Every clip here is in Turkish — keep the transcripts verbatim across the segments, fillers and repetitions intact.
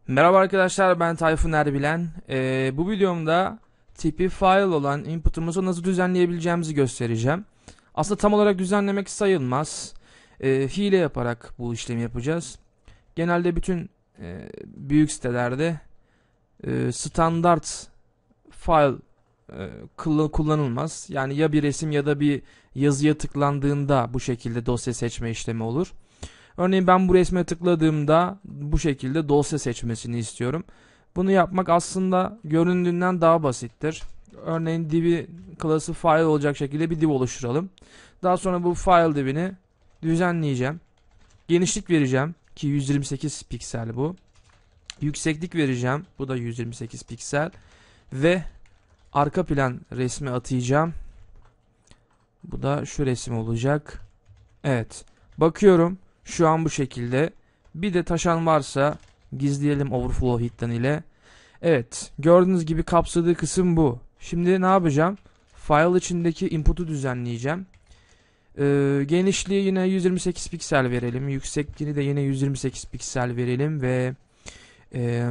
Merhaba arkadaşlar, ben Tayfun Erbilen. Ee, bu videomda tipi file olan input'umuzu nasıl düzenleyebileceğimizi göstereceğim. Aslında tam olarak düzenlemek sayılmaz. Ee, hile yaparak bu işlemi yapacağız. Genelde bütün e, büyük sitelerde e, standart file e, kullanılmaz. Yani ya bir resim ya da bir yazıya tıklandığında bu şekilde dosya seçme işlemi olur. Örneğin ben bu resme tıkladığımda bu şekilde dosya seçmesini istiyorum. Bunu yapmak aslında göründüğünden daha basittir. Örneğin div'i klası file olacak şekilde bir div oluşturalım. Daha sonra bu file div'ini düzenleyeceğim. Genişlik vereceğim ki yüz yirmi sekiz piksel bu. Yükseklik vereceğim. Bu da yüz yirmi sekiz piksel. Ve arka plan resmi atayacağım. Bu da şu resim olacak. Evet. Bakıyorum. Şu an bu şekilde. Bir de taşan varsa gizleyelim overflow hidden ile. Evet. Gördüğünüz gibi kapsadığı kısım bu. Şimdi ne yapacağım? File içindeki input'u düzenleyeceğim. Ee, genişliği yine yüz yirmi sekiz piksel verelim. Yüksekliğini de yine yüz yirmi sekiz piksel verelim ve e,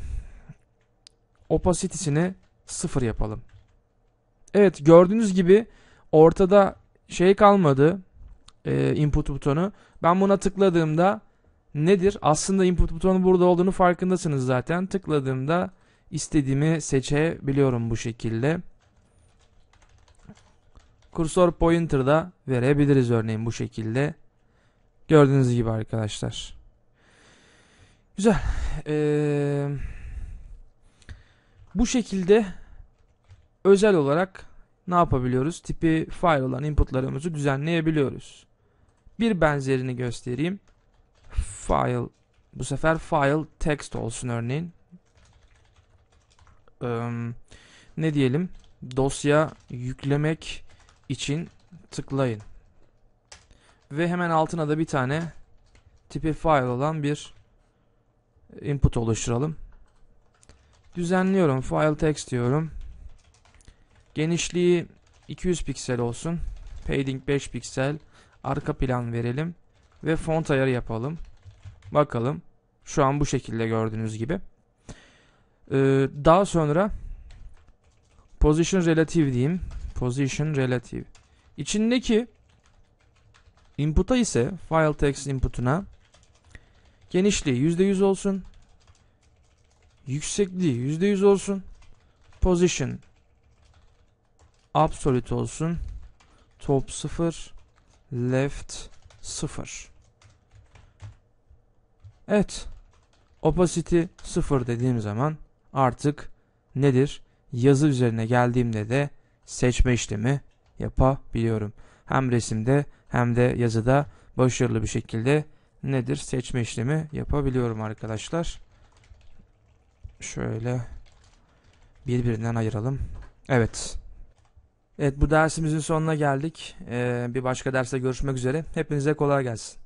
opacity'sini sıfır yapalım. Evet, gördüğünüz gibi ortada şey kalmadı. E, input butonu. Ben buna tıkladığımda nedir? Aslında input butonu burada olduğunu farkındasınız zaten. Tıkladığımda istediğimi seçebiliyorum bu şekilde. Cursor pointer da verebiliriz örneğin bu şekilde. Gördüğünüz gibi arkadaşlar. Güzel. Ee, bu şekilde özel olarak ne yapabiliyoruz? Tipi file olan inputlarımızı düzenleyebiliyoruz. Bir benzerini göstereyim. File, bu sefer file text olsun örneğin. Ee, ne diyelim? Dosya yüklemek için tıklayın. Ve hemen altına da bir tane tipi file olan bir input oluşturalım. Düzenliyorum. File text diyorum. Genişliği iki yüz piksel olsun. Padding beş piksel. Arka plan verelim. Ve font ayarı yapalım. Bakalım. Şu an bu şekilde gördüğünüz gibi. Ee, daha sonra position relative diyeyim. Position relative. İçindeki input'a ise file text input'una genişliği yüzde yüz olsun. Yüksekliği yüzde yüz olsun. Position absolute olsun. Top sıfır. Left sıfır. Evet. Opacity sıfır dediğim zaman artık nedir? Yazı üzerine geldiğimde de seçme işlemi yapabiliyorum. Hem resimde hem de yazıda başarılı bir şekilde nedir? Seçme işlemi yapabiliyorum arkadaşlar. Şöyle birbirinden ayıralım. Evet. Evet, bu dersimizin sonuna geldik. Ee, bir başka derste görüşmek üzere. Hepinize kolay gelsin.